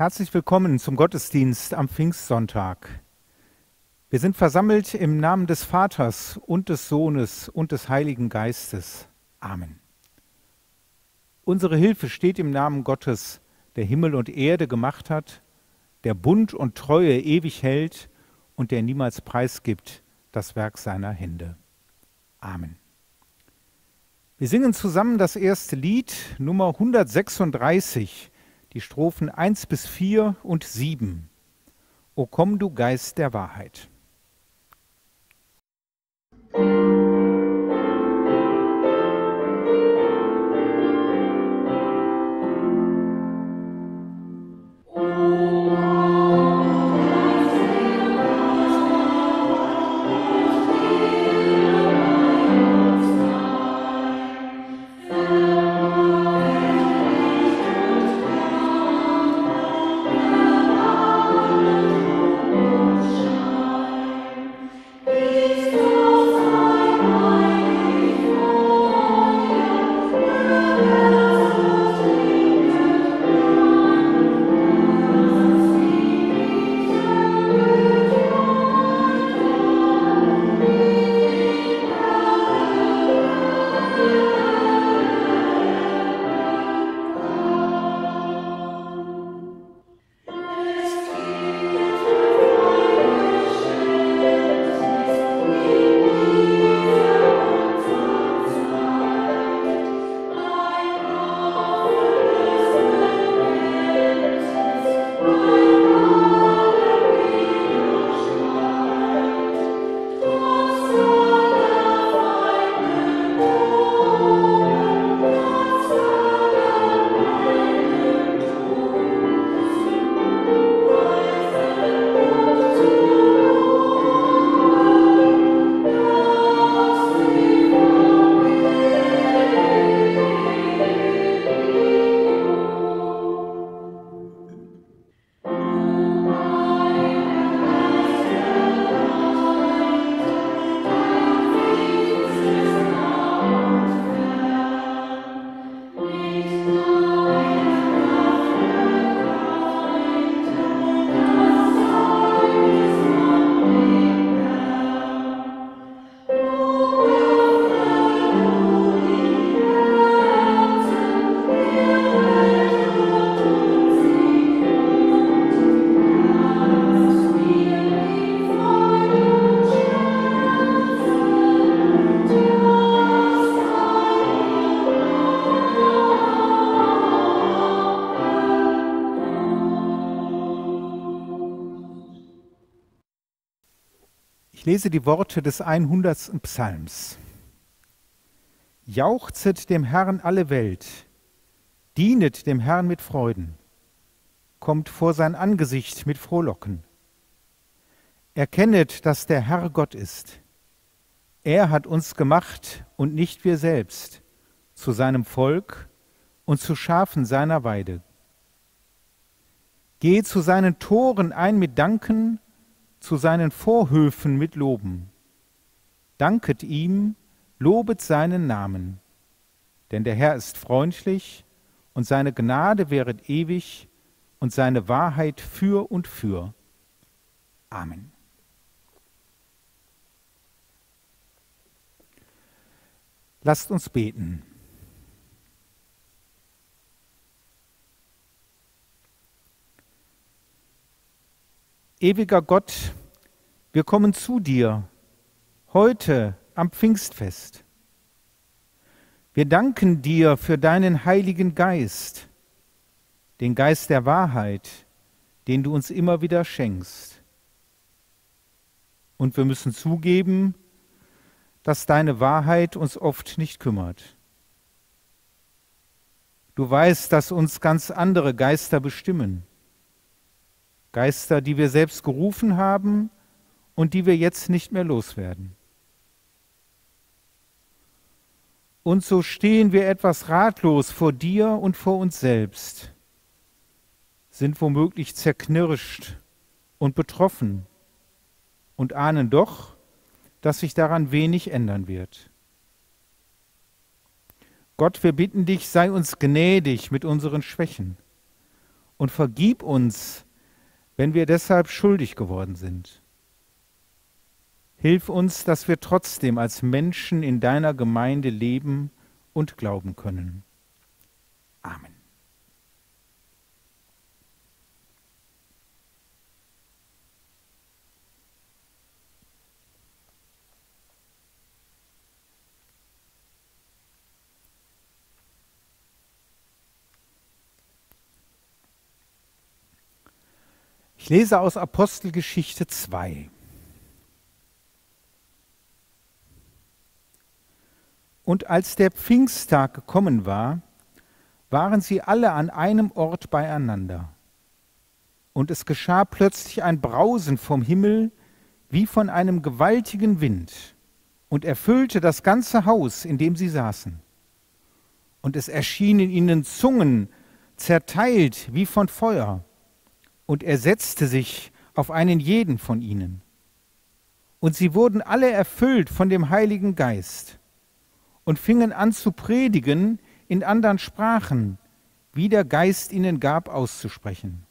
Herzlich willkommen zum Gottesdienst am Pfingstsonntag. Wir sind versammelt im Namen des Vaters und des Sohnes und des Heiligen Geistes. Amen. Unsere Hilfe steht im Namen Gottes, der Himmel und Erde gemacht hat, der Bund und Treue ewig hält und der niemals preisgibt das Werk seiner Hände. Amen. Wir singen zusammen das erste Lied, Nummer 136, die Strophen 1 bis 4 und 7. O komm, du Geist der Wahrheit. Ich lese die Worte des 100. Psalms. Jauchzet dem Herrn alle Welt, dienet dem Herrn mit Freuden, kommt vor sein Angesicht mit Frohlocken. Erkennet, dass der Herr Gott ist. Er hat uns gemacht und nicht wir selbst, zu seinem Volk und zu Schafen seiner Weide. Geht zu seinen Toren ein mit Danken, zu seinen Vorhöfen mit Loben. Danket ihm, lobet seinen Namen. Denn der Herr ist freundlich und seine Gnade währet ewig und seine Wahrheit für und für. Amen. Lasst uns beten. Ewiger Gott, wir kommen zu dir, heute am Pfingstfest. Wir danken dir für deinen Heiligen Geist, den Geist der Wahrheit, den du uns immer wieder schenkst. Und wir müssen zugeben, dass deine Wahrheit uns oft nicht kümmert. Du weißt, dass uns ganz andere Geister bestimmen. Geister, die wir selbst gerufen haben und die wir jetzt nicht mehr loswerden. Und so stehen wir etwas ratlos vor dir und vor uns selbst, sind womöglich zerknirscht und betroffen und ahnen doch, dass sich daran wenig ändern wird. Gott, wir bitten dich, sei uns gnädig mit unseren Schwächen und vergib uns, wenn wir deshalb schuldig geworden sind. Hilf uns, dass wir trotzdem als Menschen in deiner Gemeinde leben und glauben können. Amen. Ich lese aus Apostelgeschichte 2. Und als der Pfingsttag gekommen war, waren sie alle an einem Ort beieinander. Und es geschah plötzlich ein Brausen vom Himmel, wie von einem gewaltigen Wind, und erfüllte das ganze Haus, in dem sie saßen. Und es erschienen ihnen Zungen, zerteilt wie von Feuer, und er setzte sich auf einen jeden von ihnen. Und sie wurden alle erfüllt von dem Heiligen Geist und fingen an zu predigen in anderen Sprachen, wie der Geist ihnen gab, auszusprechen.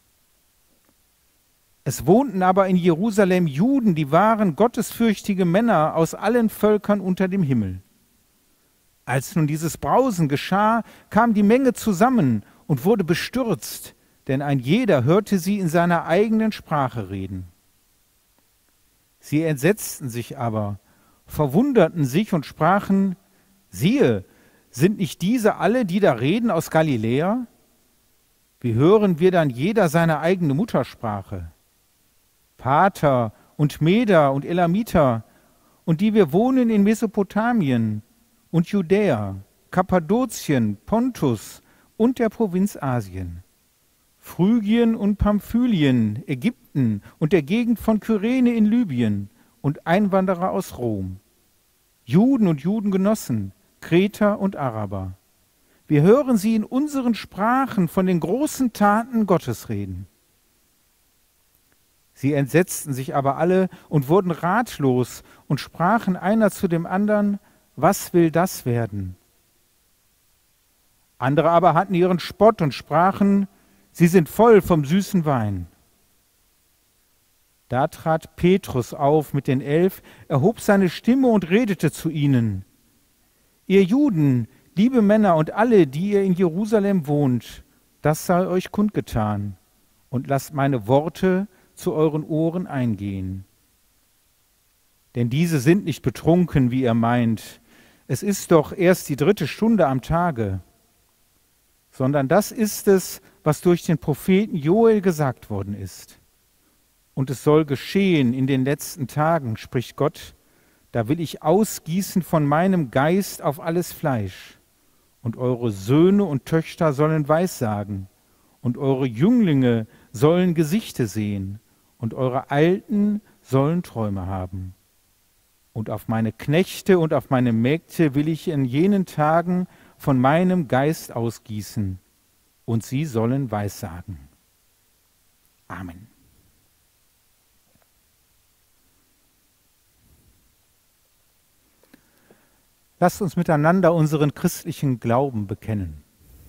Es wohnten aber in Jerusalem Juden, die waren gottesfürchtige Männer aus allen Völkern unter dem Himmel. Als nun dieses Brausen geschah, kam die Menge zusammen und wurde bestürzt, denn ein jeder hörte sie in seiner eigenen Sprache reden. Sie entsetzten sich aber, verwunderten sich und sprachen: Siehe, sind nicht diese alle, die da reden, aus Galiläa? Wie hören wir dann jeder seine eigene Muttersprache? Parther und Meder und Elamiter, und die wir wohnen in Mesopotamien und Judäa, Kappadokien, Pontus und der Provinz Asien, Phrygien und Pamphylien, Ägypten und der Gegend von Kyrene in Libyen und Einwanderer aus Rom, Juden und Judengenossen, Kreter und Araber. Wir hören sie in unseren Sprachen von den großen Taten Gottes reden. Sie entsetzten sich aber alle und wurden ratlos und sprachen einer zu dem anderen: Was will das werden? Andere aber hatten ihren Spott und sprachen: Sie sind voll vom süßen Wein. Da trat Petrus auf mit den 11, erhob seine Stimme und redete zu ihnen: Ihr Juden, liebe Männer und alle, die ihr in Jerusalem wohnt, das sei euch kundgetan, und lasst meine Worte zu euren Ohren eingehen. Denn diese sind nicht betrunken, wie ihr meint. Es ist doch erst die 3. Stunde am Tage. Sondern das ist es, was durch den Propheten Joel gesagt worden ist. Und es soll geschehen in den letzten Tagen, spricht Gott, da will ich ausgießen von meinem Geist auf alles Fleisch. Und eure Söhne und Töchter sollen Weissagen, und eure Jünglinge sollen Gesichte sehen, und eure Alten sollen Träume haben. Und auf meine Knechte und auf meine Mägde will ich in jenen Tagen von meinem Geist ausgießen, und sie sollen Weissagen. Amen. Lasst uns miteinander unseren christlichen Glauben bekennen.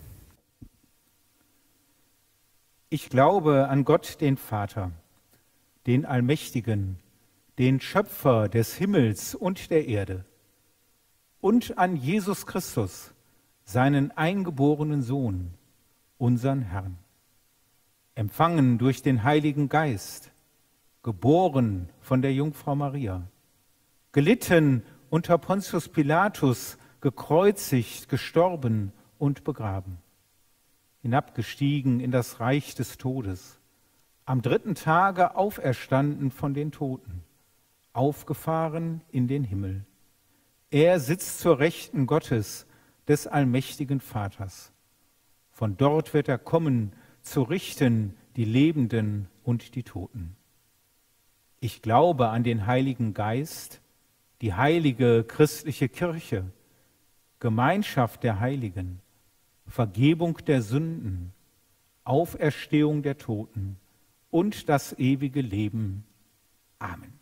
Ich glaube an Gott, den Vater, den Allmächtigen, den Schöpfer des Himmels und der Erde, und an Jesus Christus, seinen eingeborenen Sohn, unseren Herrn, empfangen durch den Heiligen Geist, geboren von der Jungfrau Maria, gelitten unter Pontius Pilatus, gekreuzigt, gestorben und begraben, hinabgestiegen in das Reich des Todes, am 3. Tage auferstanden von den Toten, aufgefahren in den Himmel. Er sitzt zur Rechten Gottes, des allmächtigen Vaters. Von dort wird er kommen, zu richten die Lebenden und die Toten. Ich glaube an den Heiligen Geist, die heilige christliche Kirche, Gemeinschaft der Heiligen, Vergebung der Sünden, Auferstehung der Toten und das ewige Leben. Amen.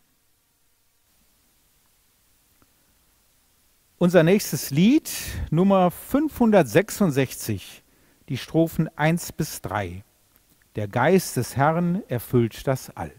Unser nächstes Lied, Nummer 566, die Strophen 1 bis 3. Der Geist des Herrn erfüllt das All.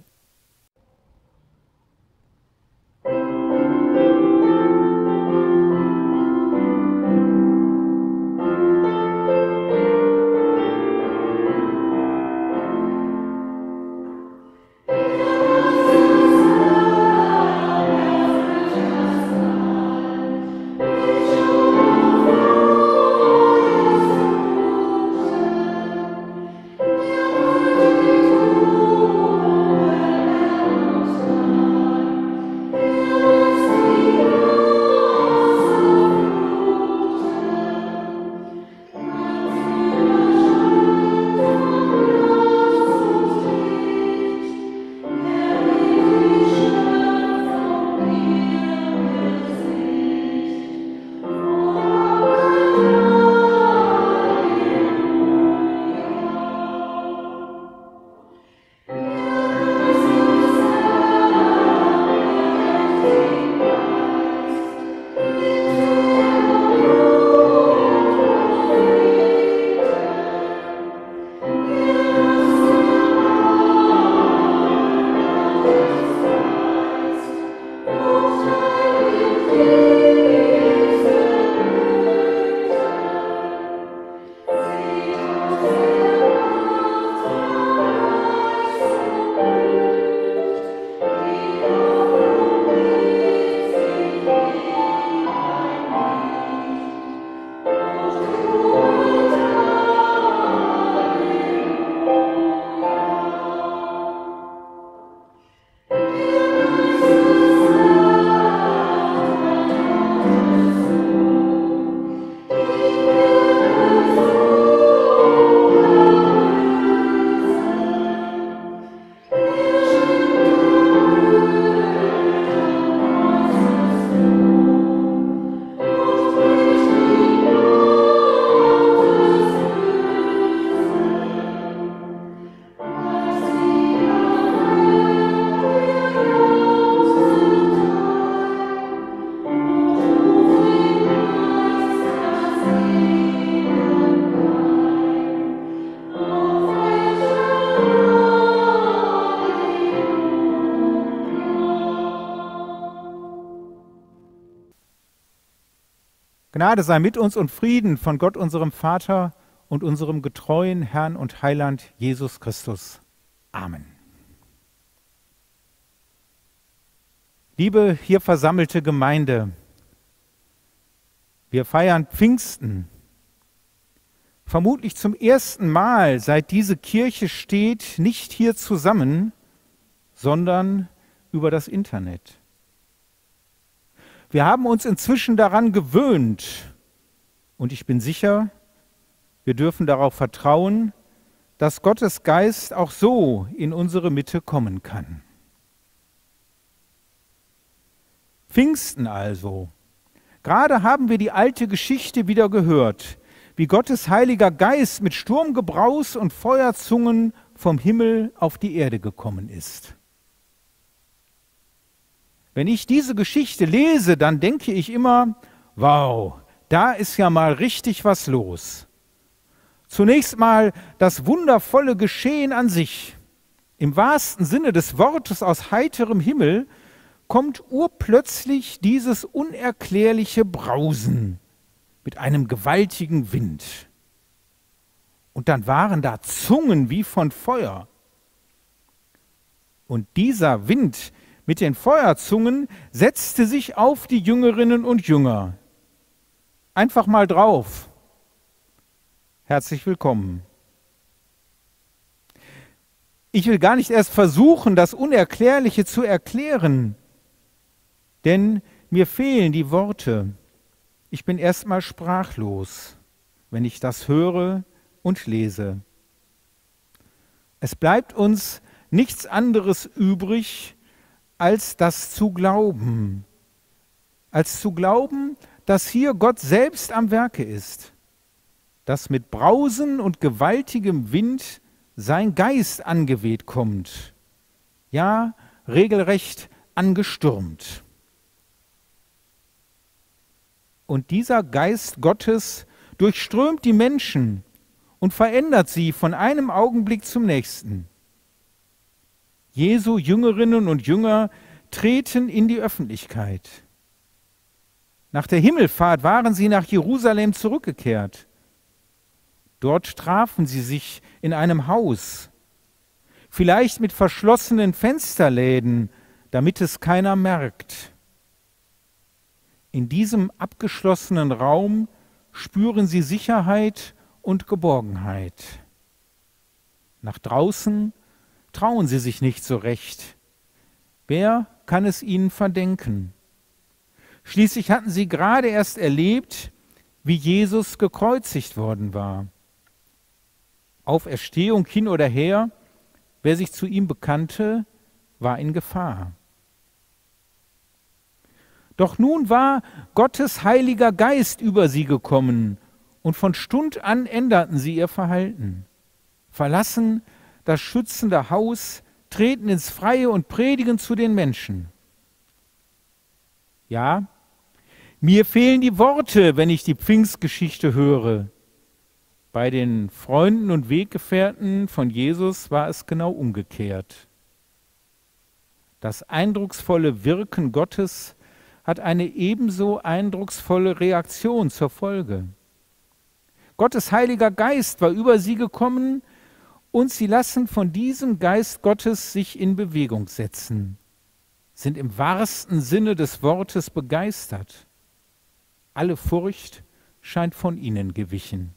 Gnade sei mit uns und Frieden von Gott, unserem Vater und unserem getreuen Herrn und Heiland Jesus Christus. Amen. Liebe hier versammelte Gemeinde, wir feiern Pfingsten. Vermutlich zum ersten Mal, seit diese Kirche steht, nicht hier zusammen, sondern über das Internet. Wir haben uns inzwischen daran gewöhnt und ich bin sicher, wir dürfen darauf vertrauen, dass Gottes Geist auch so in unsere Mitte kommen kann. Pfingsten also. Gerade haben wir die alte Geschichte wieder gehört, wie Gottes Heiliger Geist mit Sturmgebraus und Feuerzungen vom Himmel auf die Erde gekommen ist. Wenn ich diese Geschichte lese, dann denke ich immer, wow, da ist ja mal richtig was los. Zunächst mal das wundervolle Geschehen an sich. Im wahrsten Sinne des Wortes aus heiterem Himmel kommt urplötzlich dieses unerklärliche Brausen mit einem gewaltigen Wind. Und dann waren da Zungen wie von Feuer. Und dieser Wind mit den Feuerzungen setzte sich auf die Jüngerinnen und Jünger. Einfach mal drauf. Herzlich willkommen. Ich will gar nicht erst versuchen, das Unerklärliche zu erklären, denn mir fehlen die Worte. Ich bin erstmal sprachlos, wenn ich das höre und lese. Es bleibt uns nichts anderes übrig, als das zu glauben. Als zu glauben, dass hier Gott selbst am Werke ist, dass mit Brausen und gewaltigem Wind sein Geist angeweht kommt, ja, regelrecht angestürmt. Und dieser Geist Gottes durchströmt die Menschen und verändert sie von einem Augenblick zum nächsten. Jesu Jüngerinnen und Jünger treten in die Öffentlichkeit. Nach der Himmelfahrt waren sie nach Jerusalem zurückgekehrt. Dort trafen sie sich in einem Haus, vielleicht mit verschlossenen Fensterläden, damit es keiner merkt. In diesem abgeschlossenen Raum spüren sie Sicherheit und Geborgenheit. Nach draußen trauen sie sich nicht so recht. Wer kann es ihnen verdenken? Schließlich hatten sie gerade erst erlebt, wie Jesus gekreuzigt worden war. Auferstehung hin oder her, wer sich zu ihm bekannte, war in Gefahr. Doch nun war Gottes Heiliger Geist über sie gekommen und von Stund an änderten sie ihr Verhalten, verlassen das schützende Haus, treten ins Freie und predigen zu den Menschen. Ja, mir fehlen die Worte, wenn ich die Pfingstgeschichte höre. Bei den Freunden und Weggefährten von Jesus war es genau umgekehrt. Das eindrucksvolle Wirken Gottes hat eine ebenso eindrucksvolle Reaktion zur Folge. Gottes Heiliger Geist war über sie gekommen und sie lassen von diesem Geist Gottes sich in Bewegung setzen, sind im wahrsten Sinne des Wortes begeistert. Alle Furcht scheint von ihnen gewichen.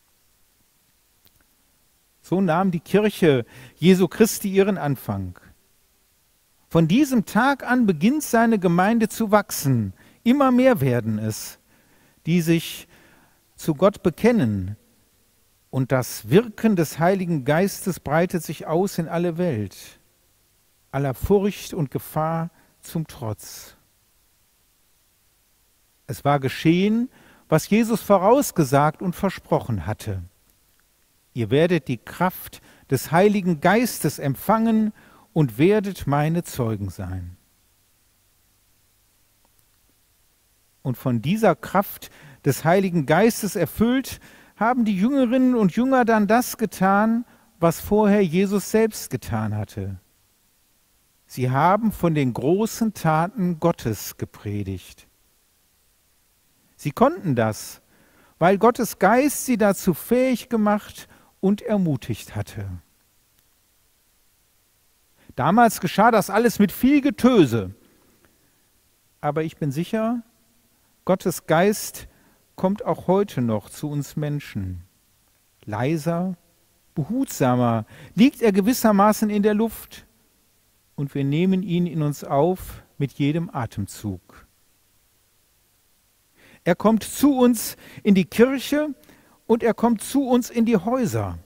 So nahm die Kirche Jesu Christi ihren Anfang. Von diesem Tag an beginnt seine Gemeinde zu wachsen. Immer mehr werden es, die sich zu Gott bekennen. Und das Wirken des Heiligen Geistes breitet sich aus in alle Welt, aller Furcht und Gefahr zum Trotz. Es war geschehen, was Jesus vorausgesagt und versprochen hatte. Ihr werdet die Kraft des Heiligen Geistes empfangen und werdet meine Zeugen sein. Und von dieser Kraft des Heiligen Geistes erfüllt, haben die Jüngerinnen und Jünger dann das getan, was vorher Jesus selbst getan hatte. Sie haben von den großen Taten Gottes gepredigt. Sie konnten das, weil Gottes Geist sie dazu fähig gemacht und ermutigt hatte. Damals geschah das alles mit viel Getöse. Aber ich bin sicher, Gottes Geist kommt auch heute noch zu uns Menschen. Leiser, behutsamer liegt er gewissermaßen in der Luft und wir nehmen ihn in uns auf mit jedem Atemzug. Er kommt zu uns in die Kirche und er kommt zu uns in die Häuser.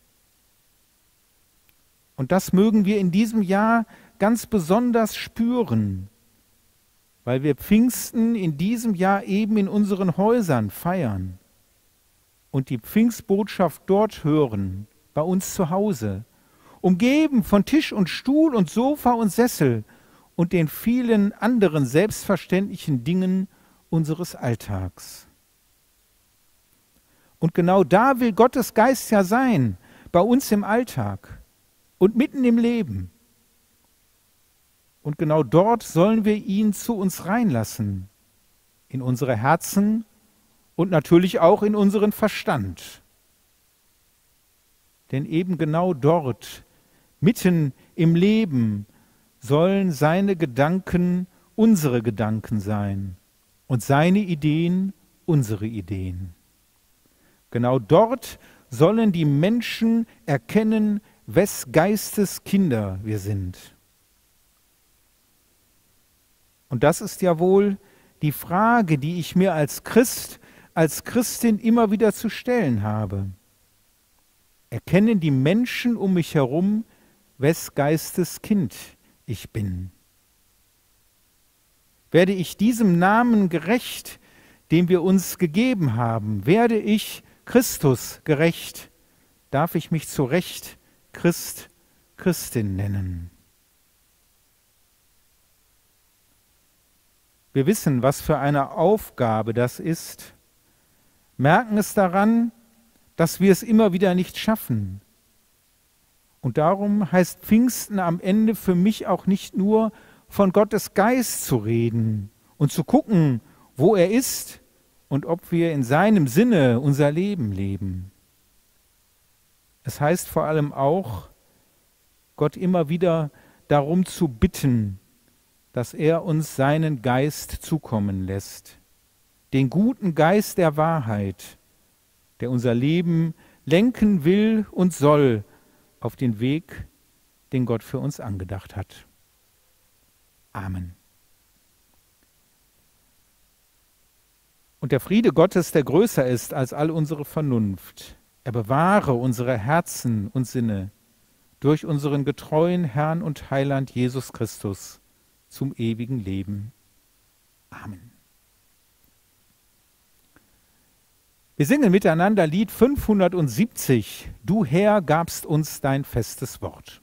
Und das mögen wir in diesem Jahr ganz besonders spüren, weil wir Pfingsten in diesem Jahr eben in unseren Häusern feiern und die Pfingstbotschaft dort hören, bei uns zu Hause, umgeben von Tisch und Stuhl und Sofa und Sessel und den vielen anderen selbstverständlichen Dingen unseres Alltags. Und genau da will Gottes Geist ja sein, bei uns im Alltag und mitten im Leben. Und genau dort sollen wir ihn zu uns reinlassen, in unsere Herzen und natürlich auch in unseren Verstand. Denn eben genau dort, mitten im Leben, sollen seine Gedanken unsere Gedanken sein und seine Ideen unsere Ideen. Genau dort sollen die Menschen erkennen, wes Geistes Kinder wir sind. Und das ist ja wohl die Frage, die ich mir als Christ, als Christin immer wieder zu stellen habe. Erkennen die Menschen um mich herum, wes Geistes Kind ich bin? Werde ich diesem Namen gerecht, den wir uns gegeben haben? Werde ich Christus gerecht? Darf ich mich zu Recht Christ, Christin nennen? Wir wissen, was für eine Aufgabe das ist, merken es daran, dass wir es immer wieder nicht schaffen. Und darum heißt Pfingsten am Ende für mich auch nicht nur von Gottes Geist zu reden und zu gucken, wo er ist und ob wir in seinem Sinne unser Leben leben. Es heißt vor allem auch, Gott immer wieder darum zu bitten, dass er uns seinen Geist zukommen lässt, den guten Geist der Wahrheit, der unser Leben lenken will und soll auf den Weg, den Gott für uns angedacht hat. Amen. Und der Friede Gottes, der größer ist als all unsere Vernunft, er bewahre unsere Herzen und Sinne durch unseren getreuen Herrn und Heiland Jesus Christus zum ewigen Leben. Amen. Wir singen miteinander Lied 570, Du Herr gabst uns dein festes Wort.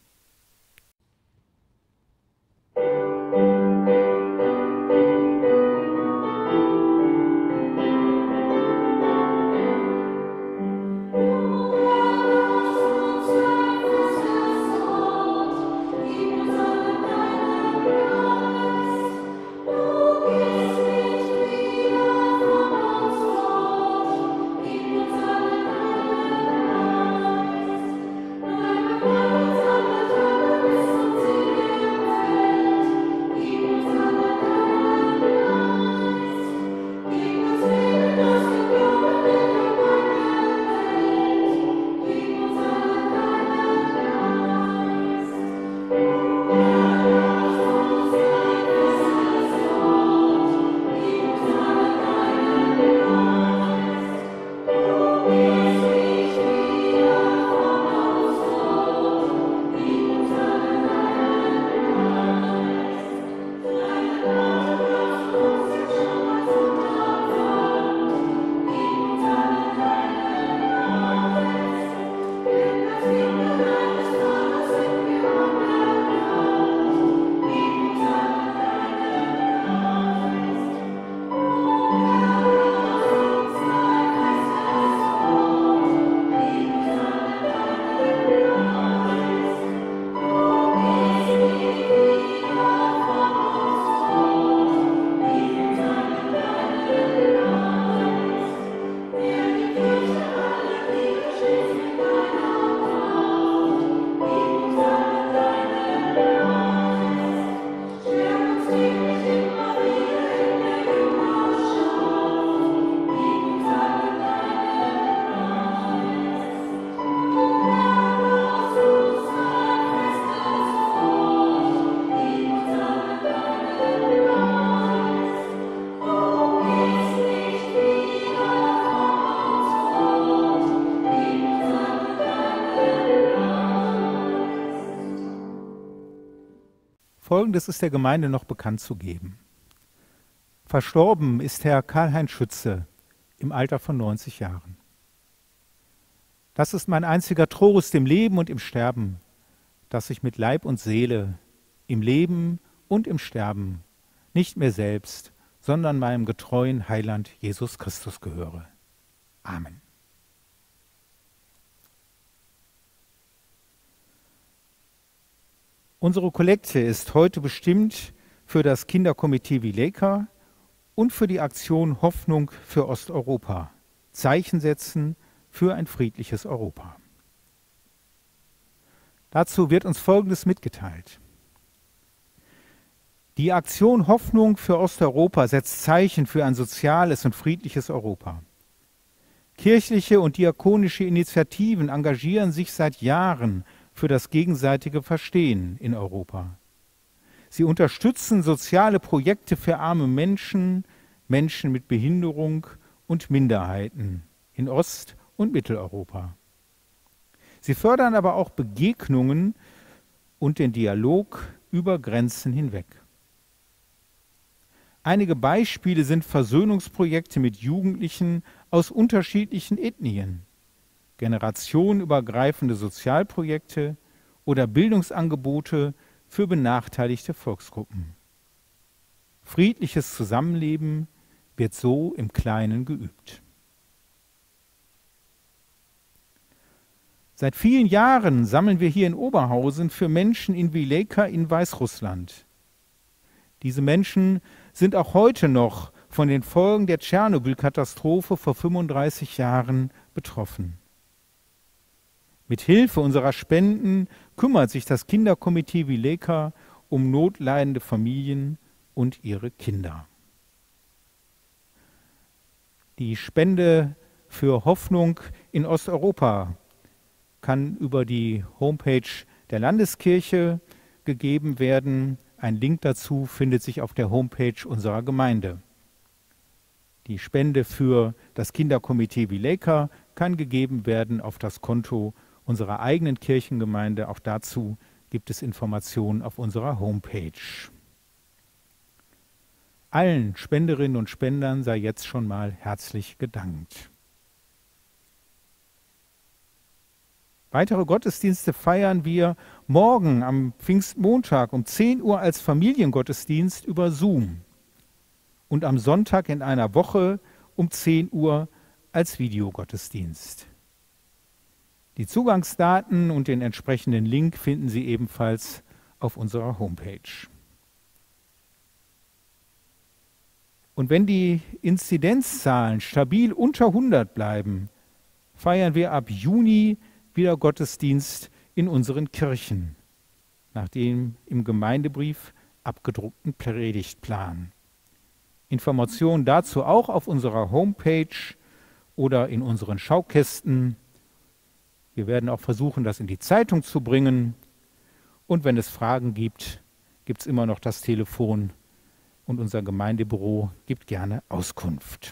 Folgendes ist der Gemeinde noch bekannt zu geben. Verstorben ist Herr Karl-Heinz Schütze im Alter von 90 Jahren. Das ist mein einziger Trost im Leben und im Sterben, dass ich mit Leib und Seele im Leben und im Sterben nicht mehr selbst, sondern meinem getreuen Heiland Jesus Christus gehöre. Amen. Unsere Kollekte ist heute bestimmt für das Kinderkomitee Vileka und für die Aktion Hoffnung für Osteuropa. Zeichen setzen für ein friedliches Europa. Dazu wird uns Folgendes mitgeteilt. Die Aktion Hoffnung für Osteuropa setzt Zeichen für ein soziales und friedliches Europa. Kirchliche und diakonische Initiativen engagieren sich seit Jahren für das gegenseitige Verstehen in Europa. Sie unterstützen soziale Projekte für arme Menschen, Menschen mit Behinderung und Minderheiten in Ost- und Mitteleuropa. Sie fördern aber auch Begegnungen und den Dialog über Grenzen hinweg. Einige Beispiele sind Versöhnungsprojekte mit Jugendlichen aus unterschiedlichen Ethnien, generationenübergreifende Sozialprojekte oder Bildungsangebote für benachteiligte Volksgruppen. Friedliches Zusammenleben wird so im Kleinen geübt. Seit vielen Jahren sammeln wir hier in Oberhausen für Menschen in Wieleka in Weißrussland. Diese Menschen sind auch heute noch von den Folgen der Tschernobyl-Katastrophe vor 35 Jahren betroffen. Mit Hilfe unserer Spenden kümmert sich das Kinderkomitee Wieleka um notleidende Familien und ihre Kinder. Die Spende für Hoffnung in Osteuropa kann über die Homepage der Landeskirche gegeben werden. Ein Link dazu findet sich auf der Homepage unserer Gemeinde. Die Spende für das Kinderkomitee Wieleka kann gegeben werden auf das Konto unserer eigenen Kirchengemeinde. Auch dazu gibt es Informationen auf unserer Homepage. Allen Spenderinnen und Spendern sei jetzt schon mal herzlich gedankt. Weitere Gottesdienste feiern wir morgen am Pfingstmontag um 10 Uhr als Familiengottesdienst über Zoom und am Sonntag in einer Woche um 10 Uhr als Videogottesdienst. Die Zugangsdaten und den entsprechenden Link finden Sie ebenfalls auf unserer Homepage. Und wenn die Inzidenzzahlen stabil unter 100 bleiben, feiern wir ab Juni wieder Gottesdienst in unseren Kirchen, nach dem im Gemeindebrief abgedruckten Predigtplan. Informationen dazu auch auf unserer Homepage oder in unseren Schaukästen. Wir werden auch versuchen, das in die Zeitung zu bringen. Und wenn es Fragen gibt, gibt es immer noch das Telefon und unser Gemeindebüro gibt gerne Auskunft.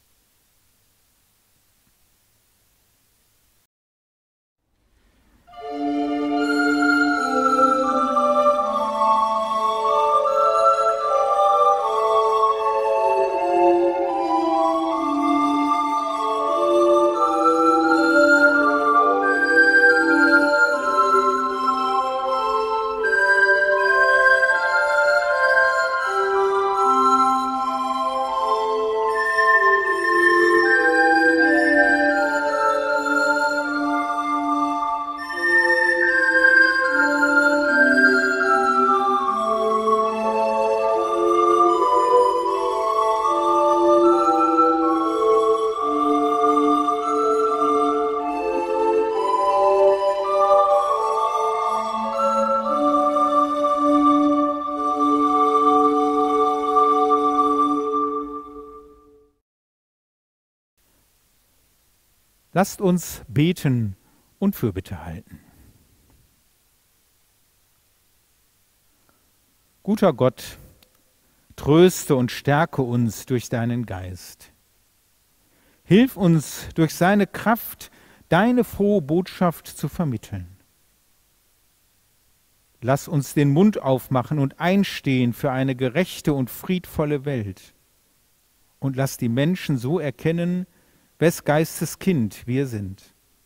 Lasst uns beten und Fürbitte halten. Guter Gott, tröste und stärke uns durch deinen Geist. Hilf uns durch seine Kraft, deine frohe Botschaft zu vermitteln. Lass uns den Mund aufmachen und einstehen für eine gerechte und friedvolle Welt. Und lass die Menschen so erkennen, wes Geistes Kind wir sind.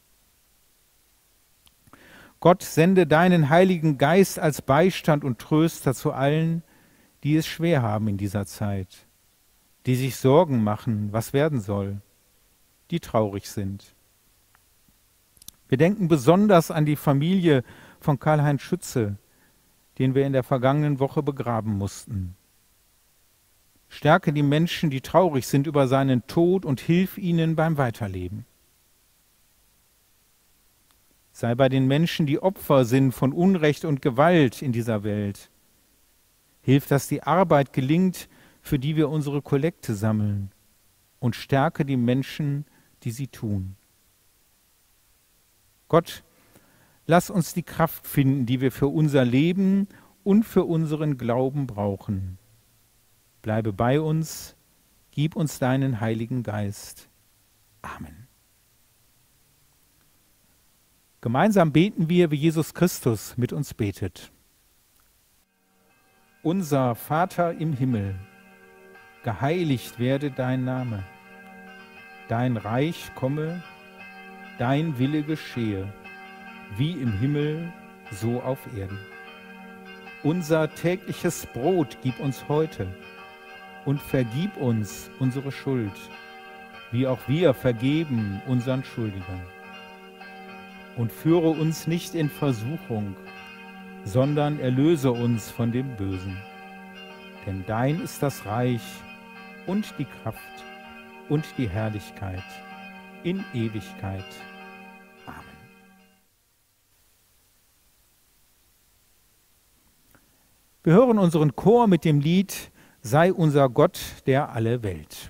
Gott, sende deinen Heiligen Geist als Beistand und Tröster zu allen, die es schwer haben in dieser Zeit, die sich Sorgen machen, was werden soll, die traurig sind. Wir denken besonders an die Familie von Karl-Heinz Schütze, den wir in der vergangenen Woche begraben mussten. Stärke die Menschen, die traurig sind über seinen Tod und hilf ihnen beim Weiterleben. Sei bei den Menschen, die Opfer sind von Unrecht und Gewalt in dieser Welt. Hilf, dass die Arbeit gelingt, für die wir unsere Kollekte sammeln, und stärke die Menschen, die sie tun. Gott, lass uns die Kraft finden, die wir für unser Leben und für unseren Glauben brauchen. Bleibe bei uns, gib uns deinen Heiligen Geist. Amen. Gemeinsam beten wir, wie Jesus Christus mit uns betet. Unser Vater im Himmel, geheiligt werde dein Name. Dein Reich komme, dein Wille geschehe, wie im Himmel, so auf Erden. Unser tägliches Brot gib uns heute und vergib uns unsere Schuld, wie auch wir vergeben unseren Schuldigern. und führe uns nicht in Versuchung, sondern erlöse uns von dem Bösen. Denn dein ist das Reich und die Kraft und die Herrlichkeit in Ewigkeit. Amen. Wir hören unseren Chor mit dem Lied Sei unser Gott der alle Welt.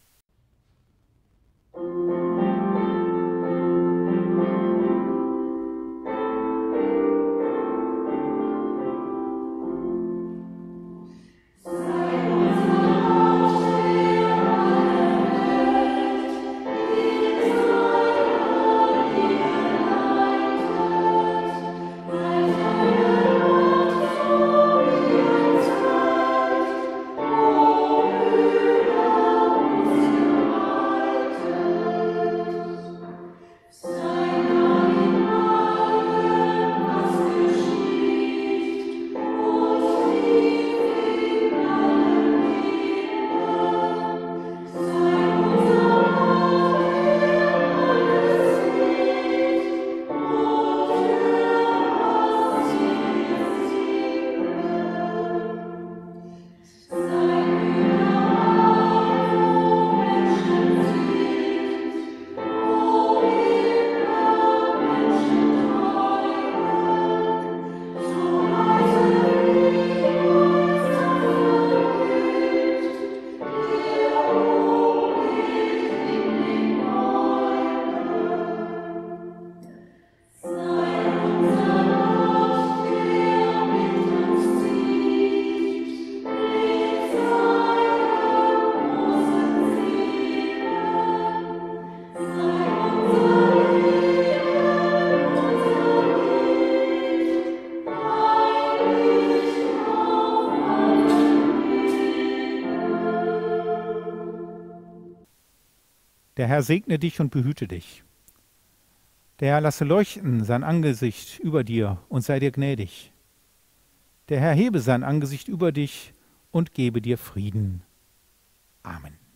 Der Herr segne dich und behüte dich. Der Herr lasse leuchten sein Angesicht über dir und sei dir gnädig. Der Herr hebe sein Angesicht über dich und gebe dir Frieden. Amen.